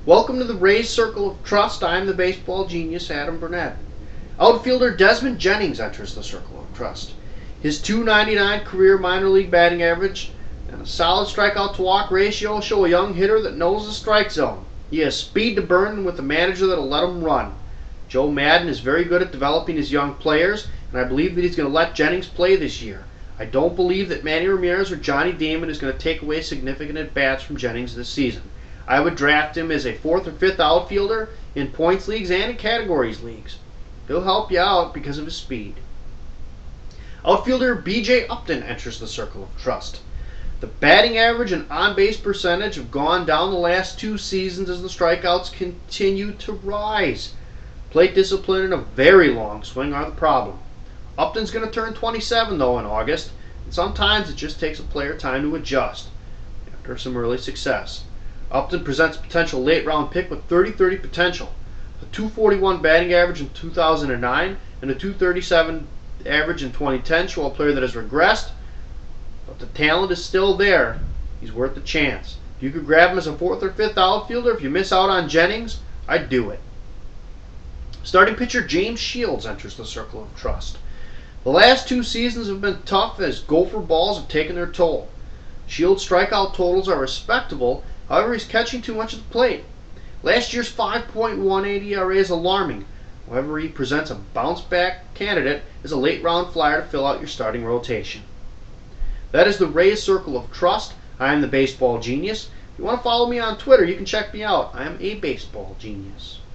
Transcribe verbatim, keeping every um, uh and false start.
Welcome to the Rays Circle of Trust. I am the baseball genius, Adam Burnett. Outfielder Desmond Jennings enters the Circle of Trust. His two ninety-nine career minor league batting average and a solid strikeout to walk ratio show a young hitter that knows the strike zone. He has speed to burn with a manager that'll let him run. Joe Maddon is very good at developing his young players, and I believe that he's going to let Jennings play this year. I don't believe that Manny Ramirez or Johnny Damon is going to take away significant at-bats from Jennings this season. I would draft him as a fourth or fifth outfielder in points leagues and in categories leagues. He'll help you out because of his speed. Outfielder B J Upton enters the Circle of Trust. The batting average and on-base percentage have gone down the last two seasons as the strikeouts continue to rise. Plate discipline and a very long swing are the problem. Upton's going to turn twenty-seven though in August, and sometimes it just takes a player time to adjust after some early success. Upton presents a potential late-round pick with thirty thirty potential. A two forty-one batting average in two thousand nine and a two thirty-seven average in twenty ten show a player that has regressed, but the talent is still there. He's worth the chance. If you could grab him as a fourth or fifth outfielder, if you miss out on Jennings, I'd do it. Starting pitcher James Shields enters the Circle of Trust. The last two seasons have been tough as Gopher balls have taken their toll. Shields' strikeout totals are respectable, however he's catching too much at the plate. Last year's five point one eight E R A is alarming. However, he presents a bounce-back candidate as a late-round flyer to fill out your starting rotation. That is the Rays Circle of Trust. I am the baseball genius. If you want to follow me on Twitter, you can check me out. I am a baseball genius.